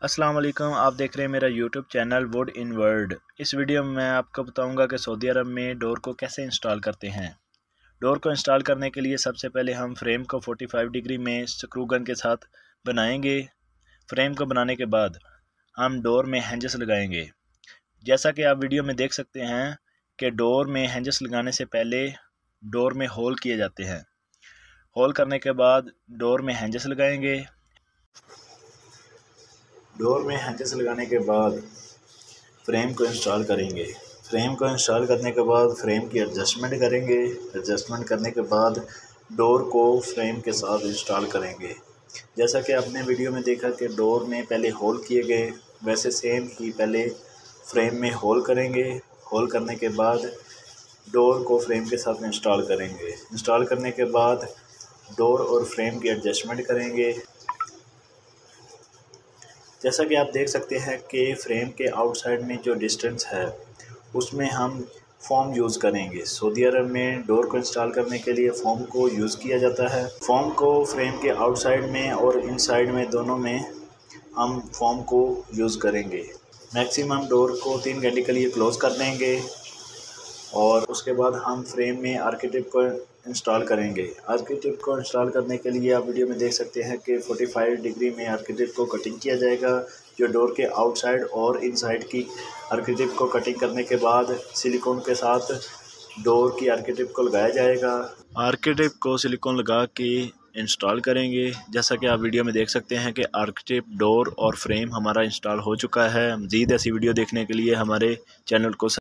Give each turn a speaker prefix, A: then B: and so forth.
A: अस्सलाम वालेकुम। आप देख रहे हैं मेरा YouTube channel wood in world. इस वीडियो में मैं आपको बताऊंगा कि सऊदी अरब में डोर को कैसे इंस्टॉल करते हैं। डोर को इंस्टॉल करने के लिए सबसे पहले हम फ्रेम को 45 डिग्री में स्क्रू गन के साथ बनाएंगे। फ्रेम को बनाने के बाद हम डोर में हैंजेस लगाएंगे। जैसा कि आप वीडियो में देख सकते हैं कि डोर में हैंजेस लगाने से पहले डोर में होल किए जाते हैं। होल करने के बाद डोर में हैंजेस लगाएंगे। डोर में हैंजेस लगाने के बाद फ्रेम को इंस्टॉल करेंगे। फ्रेम को इंस्टॉल करने के बाद फ्रेम की एडजस्टमेंट करेंगे। एडजस्टमेंट करने के बाद डोर को फ्रेम के साथ इंस्टॉल करेंगे। जैसा कि आपने वीडियो में देखा कि डोर में पहले होल किए गए, वैसे सेम ही पहले फ्रेम में होल करेंगे। होल करने के बाद डोर को फ्रेम के साथ इंस्टॉल करेंगे। इंस्टॉल करने के बाद डोर और फ्रेम की एडजस्टमेंट करेंगे। जैसा कि आप देख सकते हैं कि फ्रेम के आउटसाइड में जो डिस्टेंस है उसमें हम फोम यूज़ करेंगे। सऊदी अरब में डोर को इंस्टॉल करने के लिए फोम को यूज़ किया जाता है। फोम को फ्रेम के आउटसाइड में और इनसाइड में दोनों में हम फोम को यूज़ करेंगे। मैक्सिमम डोर को 3 घंटे के लिए क्लोज़ कर देंगे और उसके बाद हम फ्रेम में आर्किटेक्ट को इंस्टॉल करेंगे। आर्किटेक्ट को इंस्टॉल करने के लिए आप वीडियो में देख सकते हैं कि 45 डिग्री में आर्किटेक्ट को कटिंग किया जाएगा। जो डोर के आउटसाइड और इनसाइड की आर्किटेक्ट को कटिंग करने के बाद सिलिकॉन के साथ डोर की आर्किटेक्ट को लगाया जाएगा। आर्किटेक्ट को सिलिकॉन लगा के इंस्टॉल करेंगे। जैसा कि आप वीडियो में देख सकते हैं कि आर्किटेक्ट, डोर और फ्रेम हमारा इंस्टॉल हो चुका है। मज़ीद ऐसी वीडियो देखने के लिए हमारे चैनल को